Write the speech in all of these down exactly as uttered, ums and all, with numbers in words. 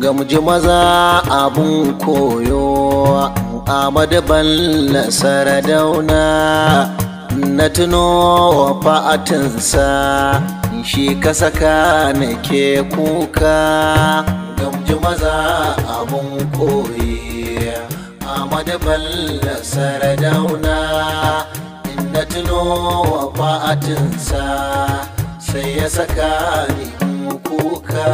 gamji maza abun koyo Ahmadu Bello Sardauna na tuno wa fa'atinsa shi ka saka nake kuka gamji maza abun koyi Ahmadu Bello Sardauna na tuno wa fa'atinsa sai ya saka ni kuka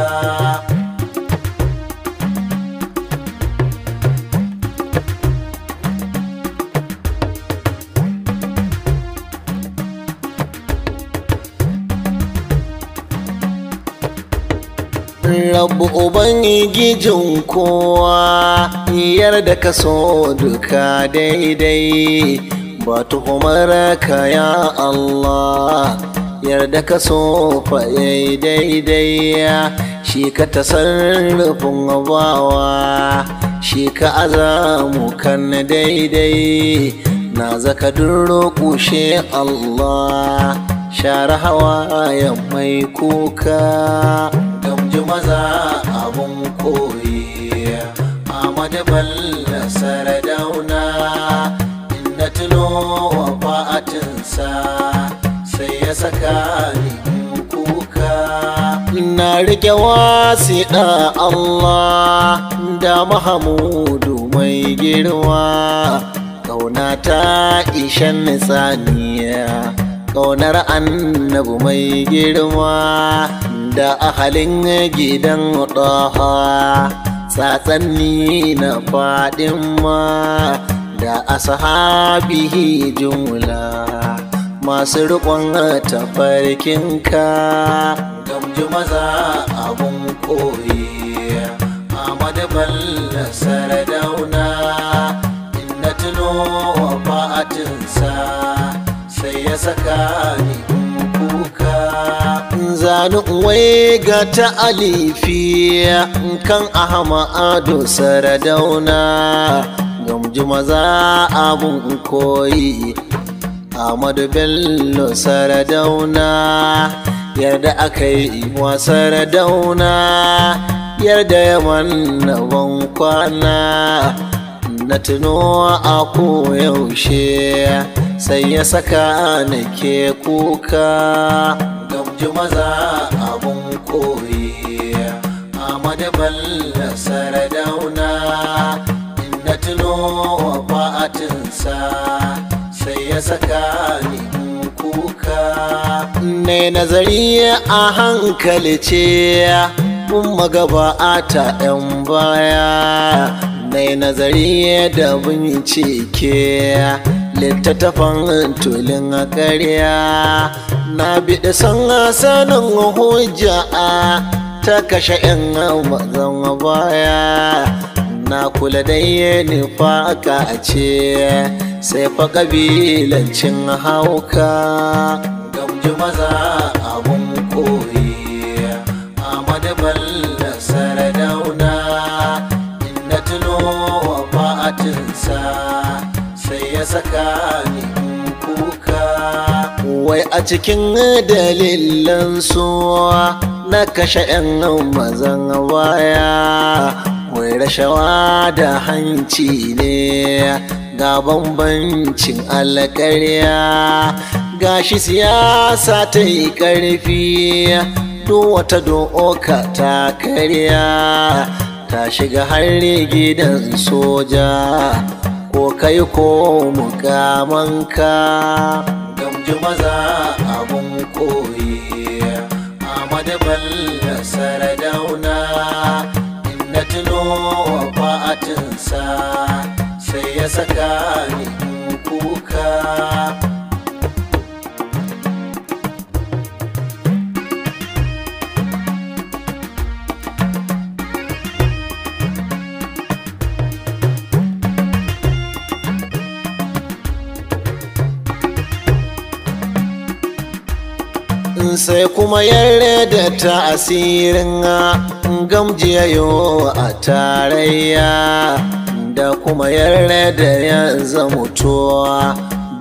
Rabu Ubangijin kowa yarda ka so duka daidai ba tuhumar ka ya Allah yarda ka so fa yayi daidai shi ka tasarrufin bawa shi ka azamu kan daidai na zaka durƙushe Allah share hawayen mai kuka gamji maza abun koyi Ahmadu Bello Sardauna inda tuno wa fa'atinsa sai ya saka ni kuka na rike wasiɗa Allah da Mahamudu mai girma ƙauna ta ishan tsaniya ƙaunar annabu mai girma da ahalin gidan ɗaha tsatsanni na faɗin ma da ashabihi jumla masu riƙon tafarkinka gamji maza abun koyi Ahmadu Bello Sardauna inda tuno wa fa'atinsa sai ya saka ni kuka zanu wai ga ta alifi kan Ahmadu Sardauna gamji maza abun koyi Ahmadu Bello Sardauna yarda aka yi wa Sardauna yarda ya manna ban kwana na tuno a koyaushe sai ya saka nake kuka gamji maza abun koyi Ahmadu Bello Sardauna inda tuno wa fa'atinsa sai ya saka ni kuka ne nazari a hankali ce mun magabata yan baya ne nazari da bincike littattafan tulin ƙarya na biɗi san sanin hujja ta kashe yan mazan baya na kula da yi nufaka ce sai fa ƙabilancin hauka gamji maza abun koyi Ahmadu Bello Sardauna inda tuno wa fa'atinsa sai ya saka ni kuka wai a cikin dalilan su na kashe 'yan mazan baya wai rashawa da hanci ne ga bambancin alƙarya gashi siyasa ta yi ƙarfi duk wata doka ta karya ta shiga har gidan soja ko kai ko mukamanka gamji maza abun koyi Ahmadu Bello Sardauna inda tuno wa fa'atinsa sai ya saka ni kuka sai kuma yarda da ta'asirin gamjiyayo a tarayya da kuma yarda da ya zamutuwa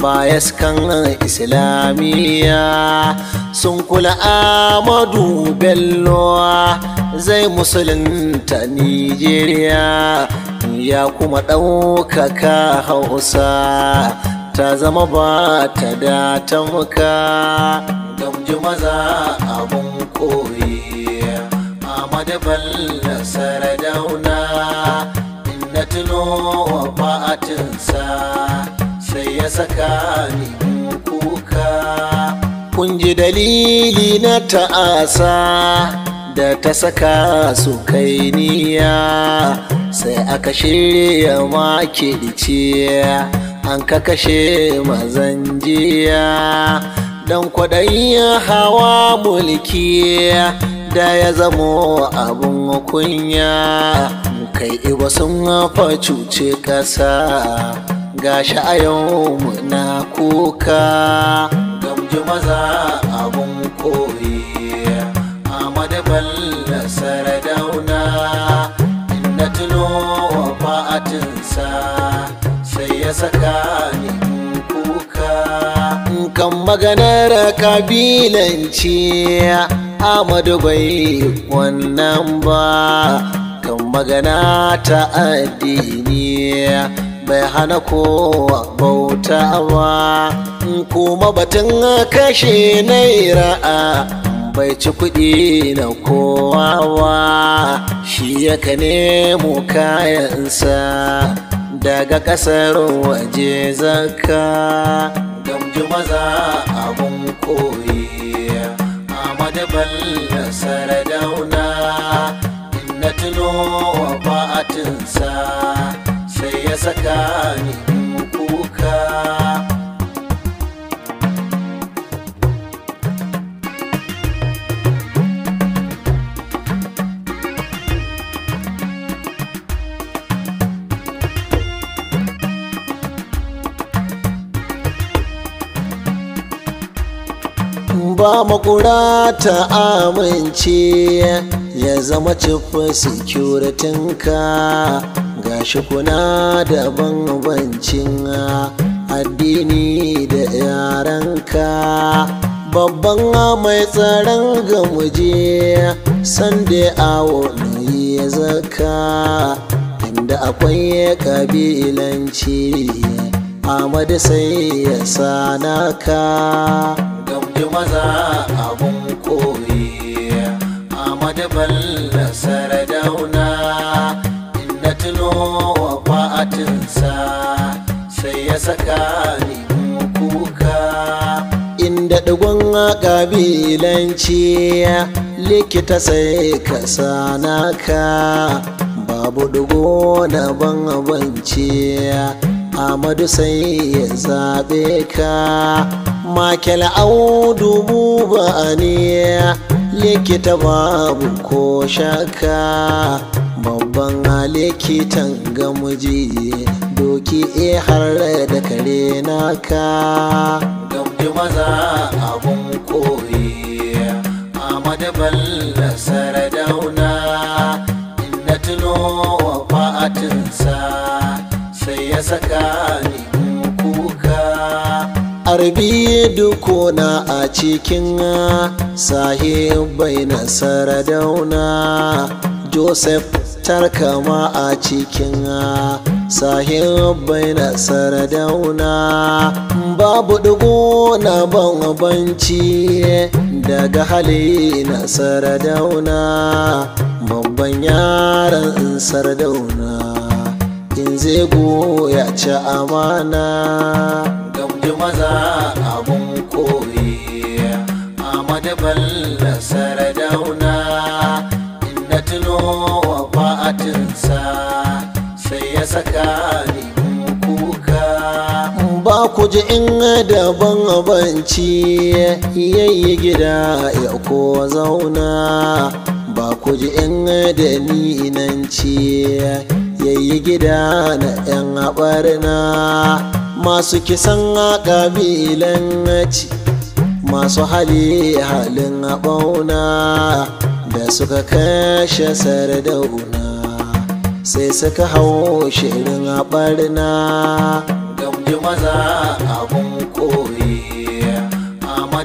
bayaskan islamiyya sun kula Amadu Bello zai musulunta Nijeriya ya kuma ɗaukaka Hausa ta zama ba ta da tamka. Gamji maza abun koyi Amadu Bello Sardauna, inna tuno wa ba'atinsa sai ya saka ni kuka. Kun ji dalili na ta'asa da ta saka su kai niyya, sai aka shirya makirci an ka kashe mazan jiya don kwaɗayin hawa mulki da ya zamo abun kunya. Kai iba sun fa cuce ƙasa gashi a yau muna kuka. Gamji maza abun koyi Amadu Bello Sardauna, inna tuno wa ba'atinsa sai ya saka ni kuka. Kan maganar kabilanci Amadu bai wannan ba, kan magana ta addini bai hana kowa bauta ba. Kuma batun kashe naira bai ci kuɗi na kowa ba, shi yaka nemo kayansa daga ƙasar waje zaka. Gamji maza abun koyi Amadu Bello Sardauna, inna tuno wa ba'atinsa sai ya saka ni kuka. Ba makura ta amince ya zama chief security ka, gashi kuna da bambancin addini da yaranka. Babban mai tsaron gamuje sande awo ya zaka, inda akwai kabilanci Amadu sai ya sanaka. Gamji maza abun koyi Amadu Bello Sardauna, inna tuno wa ba'atinsa sai ya saka ni kuka. Inda ɗigon ƙabilanci likita sai ka sanaka, babu ɗigo na bambanci Amadu sai ya zaɓe ka. Michael Audu Buba ne likita babu ko shaka, babban likitan gamuji doki e har da kare naka. Gamji maza abun koyi Amadu Bello Sardauna, inna tuno wa ba'atinsa sai ya saka ni kuka. Arbi dukuna a cikin sahibai na Sardauna, Joseph Tarkama a cikin sahibai na Sardauna. Babu dugu na bambanci daga hali na Sardauna, babban yaran Sardauna in zai ya ci amana. Gamji maza abun koyi Amadu Bello Sardauna, inna tuno wa ba'atinsa sai ya saka ni kuka. Ba ku ji in da bambanci yayi gida ya ko zauna, ba ku ji in da ninanci yayi gida na yan barna. Masu kisan ƙabilanci masu hali halin ɓauna da suka kashe Sardauna sai suka hau shirin barna. Gamji maza abun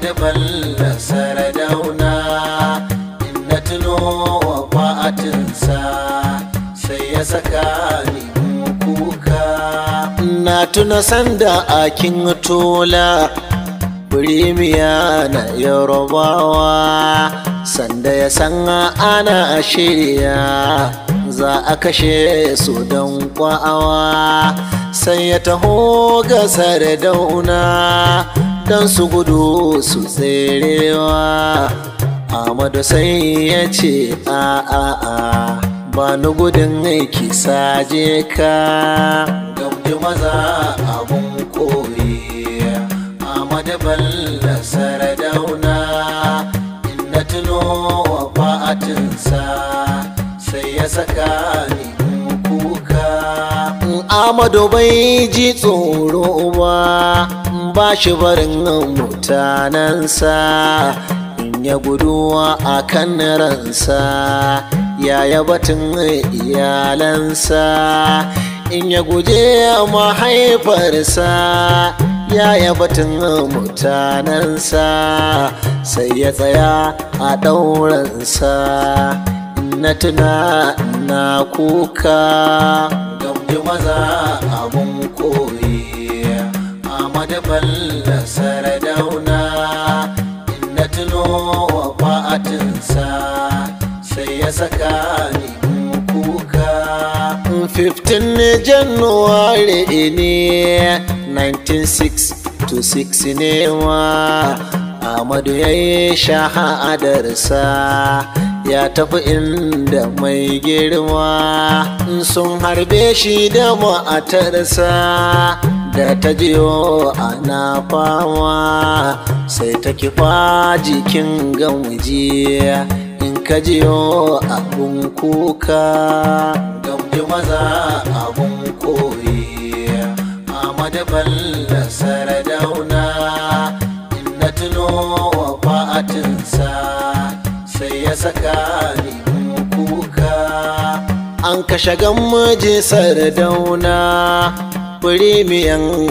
Ahmadu Bello Sardauna, in na tuno wa fa'atinsa sai ya saka ni kuka. Na tuna sanda akin tola Birimiya na Yarubawa, sanda ya san ana shirya za a kashe su don kwa'awa, sai ya taho ga Sardauna don su gudu su tserewa. Ahmadu sai ya ce a a a ba ni gudun aiki saje ka, gamji maza abun koyi. Ahmadu Bello Sardauna, in na tuno wa fa'atinsa sai ya saka ni kuka. Ahmadu bai ji tsoro ba, ba shi barin mutanensa, in ya guduwa a kan ransa yaya batun iyalansa, in ya guje mahaifarsa yaya batun mutanensa, sai ya tsaya a ɗauransa. Na tuna na kuka, gamji maza abun koyi. Ahmadu Bello Sardauna, in na tuno wa fa'atinsa sai ya saka ni kuka. fifteen January ne nineteen sixty-six ne wa Ahmadu ya yi shahadarsa, ya tafi inda mai girma, sun harbe shi da matarsa da ta jiyo ana fama, sai ta kifa jikin gamji in ka jiyo abun kuka. Gamji maza abun koyi. Ahmadu Bello Sardauna, in na tuno wa fa'atinsa sai ya saka ni kuka. An kashe gamji Sardauna, Birimiyan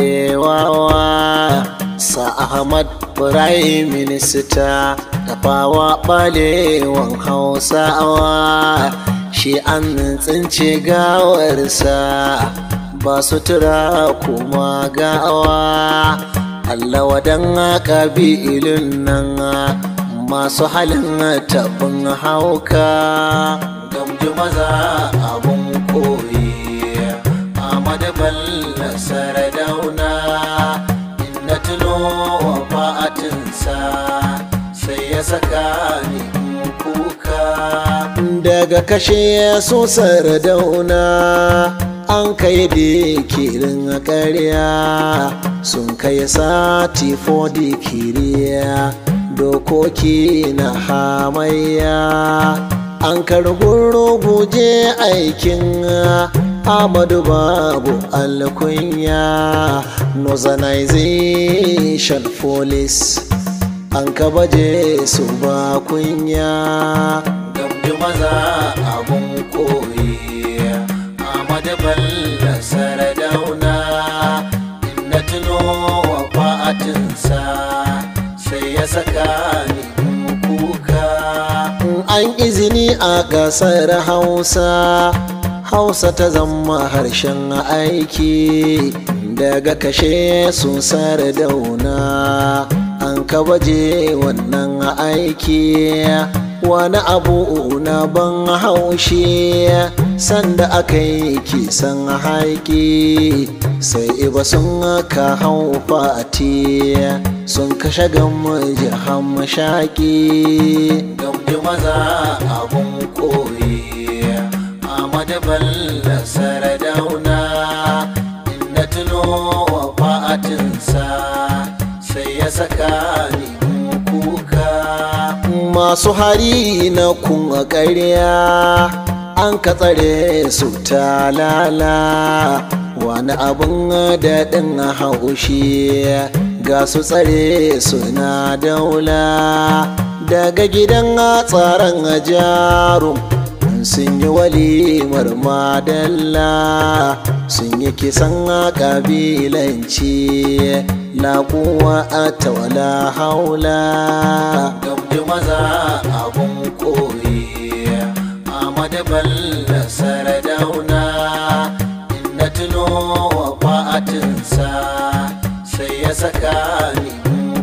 Arewawa, sa Ahmad Prime Minister, Tafawa Balewan Hausawa, shi an tsince gawarsa ba sutura kuma gawa. Allah wadan ƙabilun nan masu halin tabin hauka, gamji maza abun koyi. Ahmadu Bello Sardauna, in na tuno wa fa'atinsa sai ya saka ni kuka. Daga kashe su Sardauna an kai dikirin ƙarya, sun kai sati for dikiriya, dokoki na hamayya, an karɓi guje aikin Ahmadu babu alkunya. Northernization police an kabaje su ba kunya, gamji maza abun koyi. Ahmadu Bello Sardauna, in na tuno wa fa'atinsa sai ya saka ni kuka. An izini a ƙasar Hausa, Hausa ta zama harshen aiki, daga kashe su Sardauna an kabaje wannan aiki. Wani abu na ban haushi, sanda aka yi kisan haiki, sai iba sun ka hau fati, sun kashe gamji hamshaki. Gamji maza abun koyi. Ahmadu Bello Sardauna, in na tuno wa fa'atinsa sai ya saka ni kuka. Masu hari na kun ƙarya an ka tsare su talala, wani abun daɗin haushi ga su tsare suna daula. Daga gidan tsaron jarum sun yi walimar madalla sun yi kisan ƙabilanci laƙuwa a tawala haula gamji maza abun koyi Ahmadu Bello Sardauna inda tuno wa fa'atinsa sai ya saka ni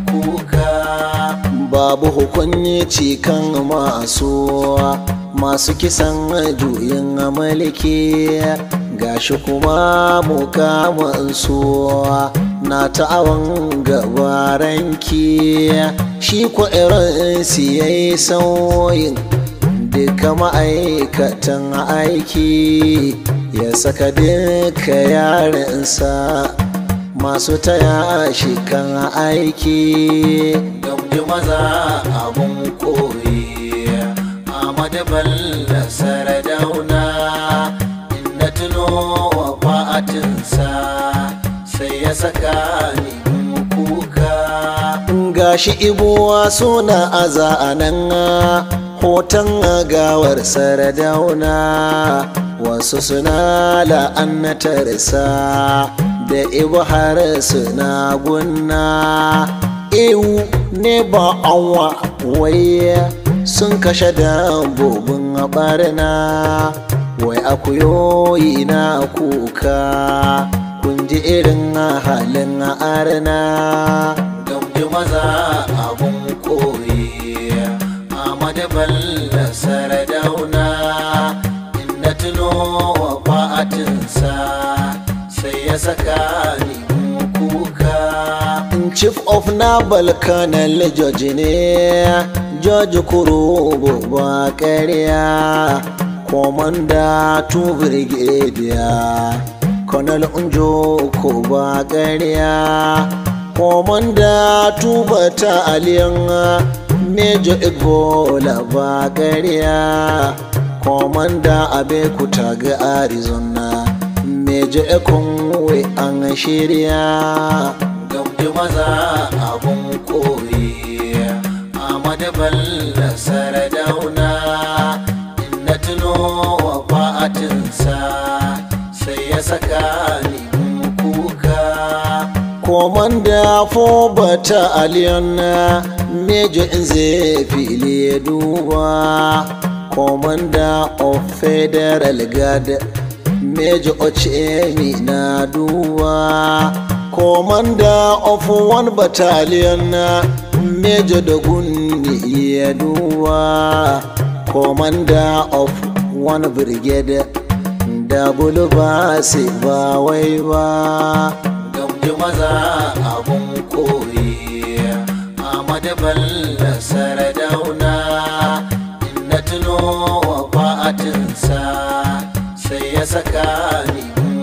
kuka babu hukunci kan masu masu kisan juyin mulki gashi kuma mukamansu na ta'awan gabaranki shi ko irin yayi sauyin duka ma'aikatan aiki ya saka duka yaransa masu taya shi kan aiki gamji maza abun koyi Ahmadu Bello Sardauna inda tuno wa fa'atinsa sai ya saka ni kuka gashi ibuwa suna aza anan hoton gawar Sardauna wasu suna la'annatarsa da ibu har suna gunna ewu ne ba anwa waye sun kashe dabbobin barna wai akuyoyi na kuka kun ji irin halin arna gamji maza abun koyi Ahmadu Bello Sardauna inda tuno wa fa'atinsa sai ya saka ni kuka chief of naval colonel George ne George Kurubu ba ƙarya Commander to Brigadier Colonel Unjo ko ba ƙarya Commander to Battalion Major Igbola ba ƙarya Commander Abekuta ga Arizona Major Ekonwe an shirya gamji maza abun koyi Ahmadu Bello Sardauna inda tuno wa fa'atinsa sai ya saka ni kuka Commander for Battalion Major Nze Fili Duba Commander of Federal Guard Major Ochemi na Duba Commander of one Battalion Major Dogunni ya Duba Commander of one Brigade Double Basi ba wai ba gamji maza abun koyi Ahmadu Bello Sardauna inda tuno wa fa'atinsa sai ya saka ni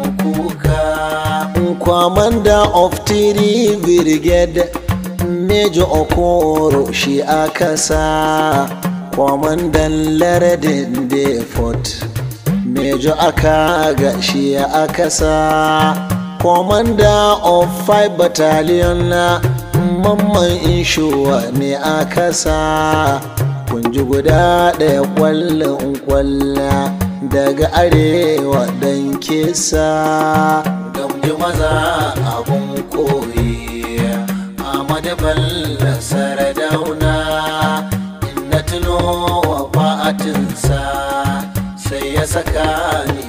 kuka Commander of three Brigade Major Okoro shi aka sa Commander Lardin Depot Major Akaga shi aka sa Commander of five Battalion Mamman Inshuwa ne aka sa kunji guda ɗaya kwallon kwalla daga arewa dan kisa gamji maza abun koyi Ahmadu Bello Sardauna inda tuno wa fa'atinsa sai ya saka ni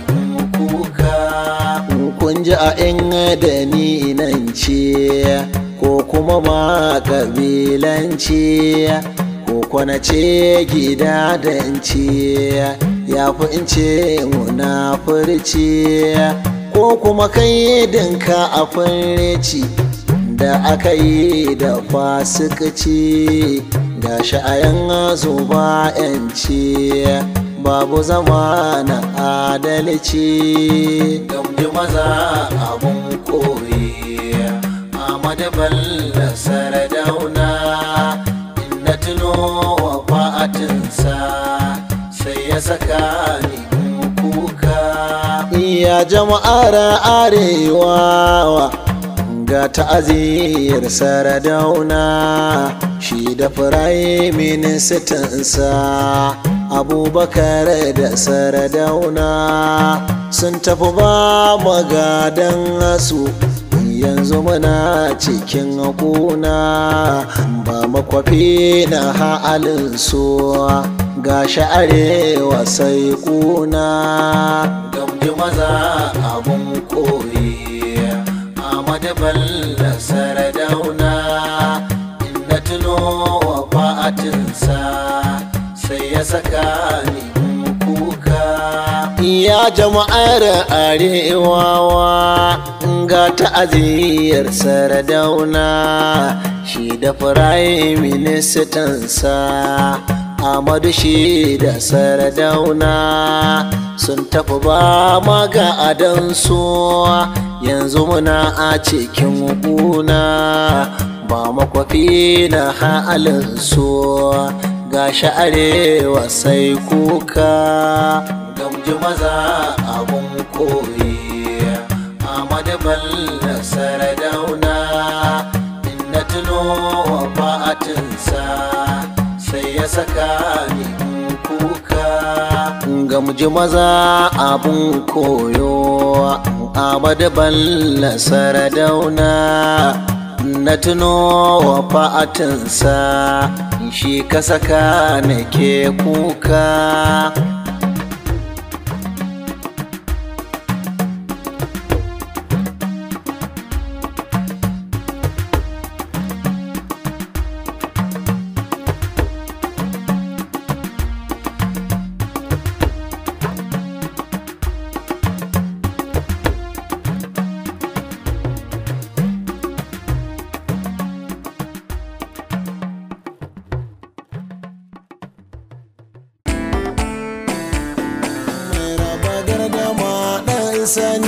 kuka kunji a in da ni nan ce ko kuma ma kabilanci ko kwana ce gida danci ya fi in ce munafurci ko kuma kai dinka a furci da aka yi da fasikaci ga sha'ayan zuba yanci babu zama na adalci gamji maza abun koyi Ahmadu Bello Sardauna inda tuno wa fa'atinsa sai ya saka ni kuka iya jama'ar arewa ga ta'aziyar Sardauna shi da firayim ministansa Abubakar da Sardauna sun tafi ba magadan su yanzu muna cikin kuna ba makwafi na halin su gashi arewa sai kuna gamji maza abun koyi Ahmadu Bello Sardauna inda tuno wa fa'atinsa sai ya saka ni kuka ya jama'ar arewawa ga ta'aziyar Sardauna shi da firayim ministansa Ahmadu shi da Sardauna sun tafi ba magadansu yanzu muna a cikin kuna ba makwafi na halinsu gashi arewa sai kuka gamji maza abun koyi Ahmadu Bello Sardauna inda tuno wa fa'atinsa sai ya saka ni kuka gamji maza abun koyo Ahmadu Bello Sardauna na tuno wa fa'atinsa shi ka saka nake kuka sani